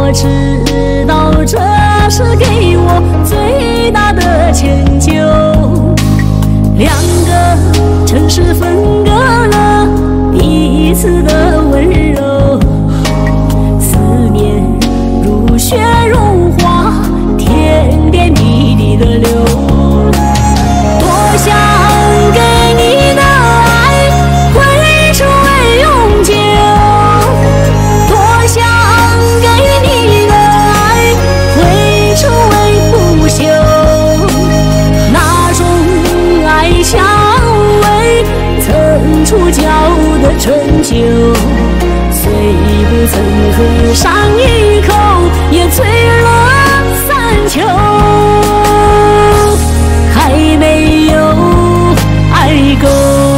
我知道这是给我最大的迁就。两个城市分隔了彼此的温柔，思念如雪如花，点点滴滴的流。多想给你的爱会成为永久，多想给你的爱会成为不朽。那种爱蔷薇曾触角的春秋，虽不曾喝上一口，也醉了三秋。还没有爱够。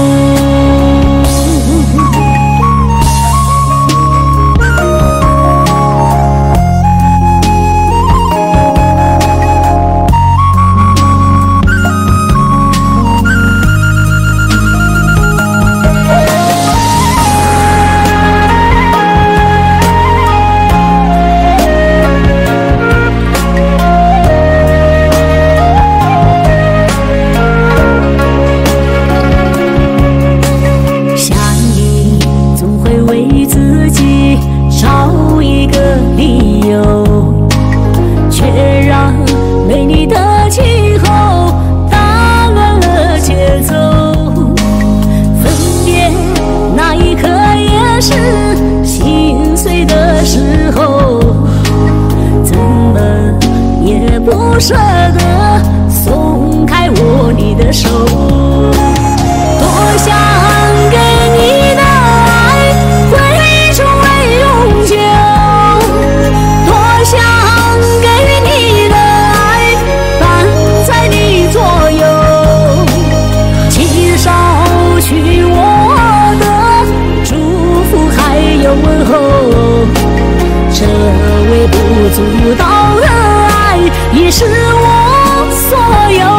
不舍得松开你的手，多想给你的爱会成为永久，多想给你的爱伴在你左右，请捎去我的祝福还有问候，这微不足道的已是我所有，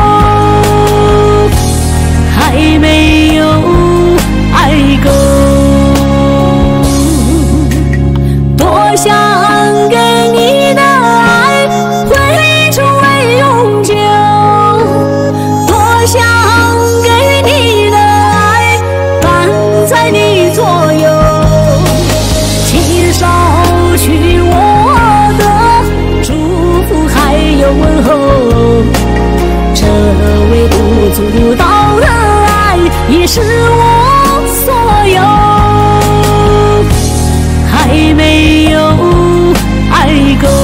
还没有爱够。多想给你的爱会成为永久，多想给你的爱伴在你左右，请捎去我有问候，这微不足道的爱已是我所有，还没有爱够。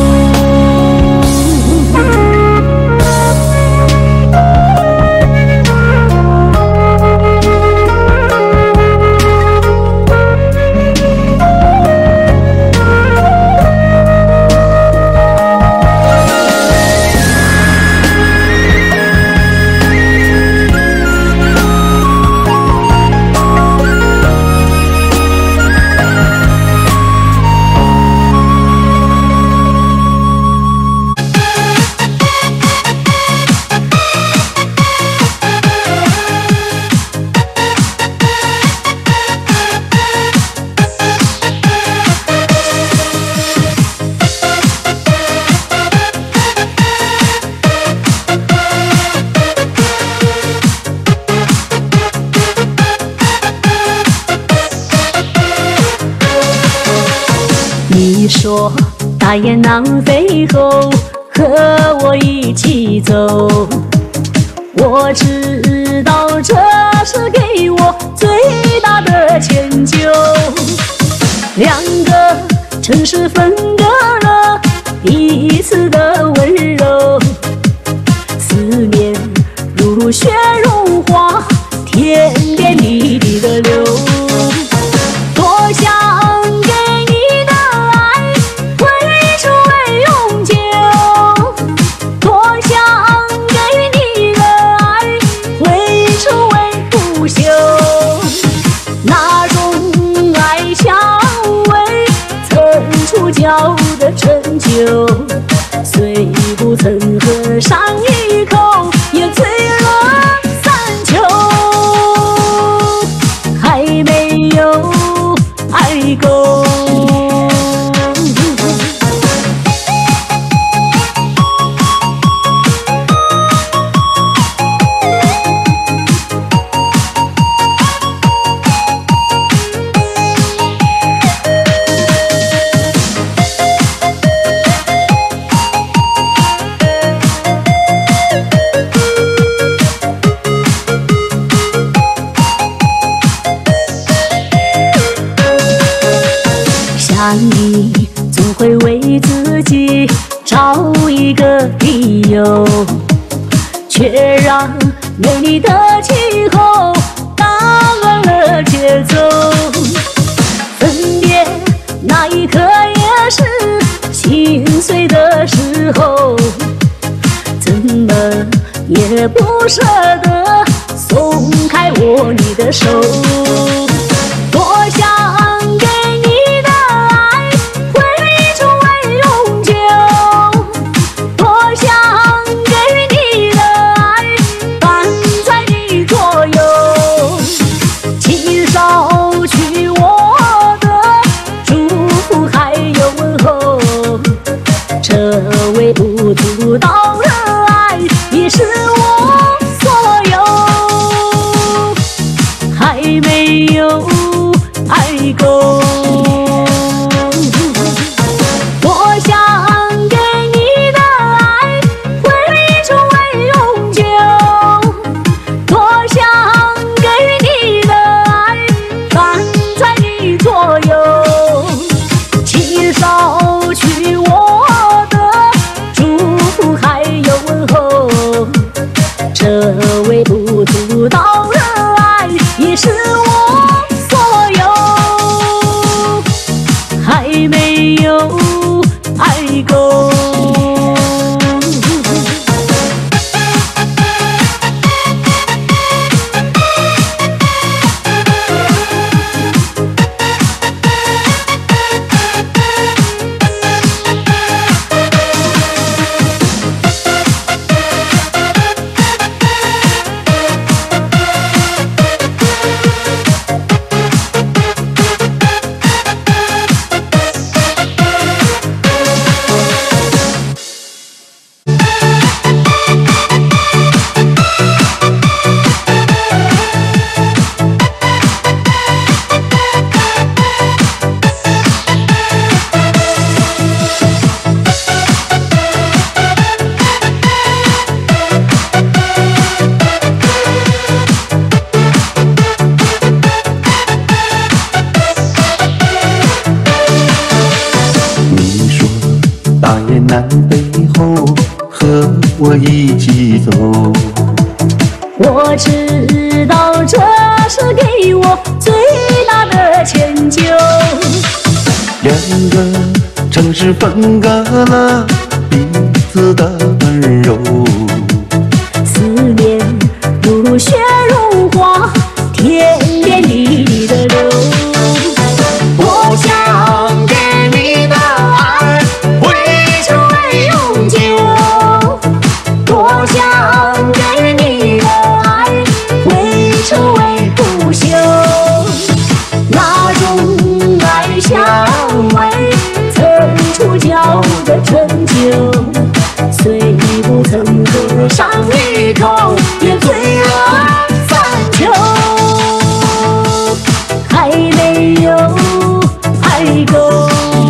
你说大雁南飞后和我一起走，我知道这是给我最大的迁就。两个城市分隔了彼此的温柔，思念如雪如花，点点滴滴的流。多想那种爱蔷薇曾触角的想你总会为自己找一个理由，却让美丽的气候打乱了节奏。分别那一刻也是心碎的时候，怎么也不舍得松开你的手。多想给你的爱会成为永久，多想给你的爱伴在你左右，请捎去我的祝福还有问候。这微不足道的爱已是我所有，还没有爱够。多想给你的爱会成为永久，多想给你的爱伴在你左右，请捎去我的祝福还有问候。这微不足道的爱已是我所有，还没有爱够。 大雁南北后，和我一起走。 我知道这是给我最大的迁就。 两个城市分割了彼此的温柔， 思念如雪如花，天边粒粒的流。我想给你的爱会成为永久，多想给你的爱会成为不朽。那种爱相偎曾触角的春秋，虽不曾喝上一口，也醉了三秋，还没有爱够。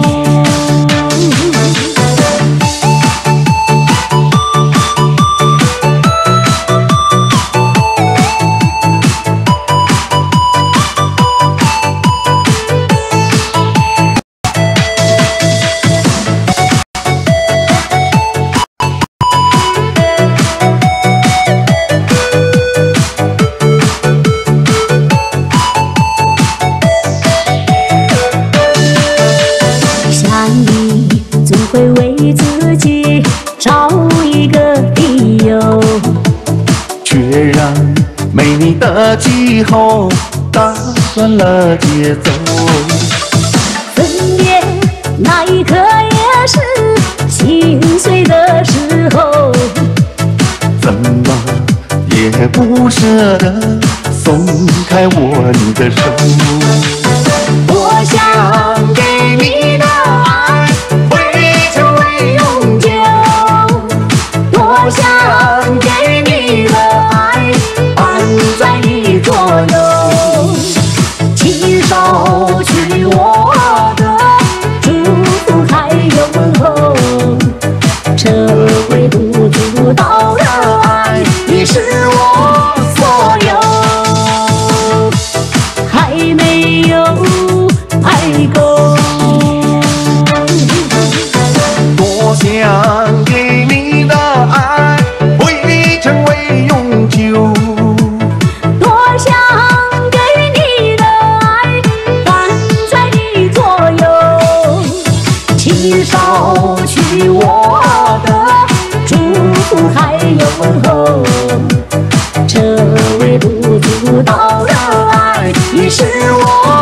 会为自己找一个理由， 却让美丽的气候打乱了节奏。 分别那一刻也是心碎的时候， 怎么也不舍得松开你的手。 我想给你的爱会成为永久，多想给你的爱伴在你左右，请捎去我的祝福还有问候。这微不足道的爱已是我所有，还没有爱够。 候，这微不足道的爱，已是我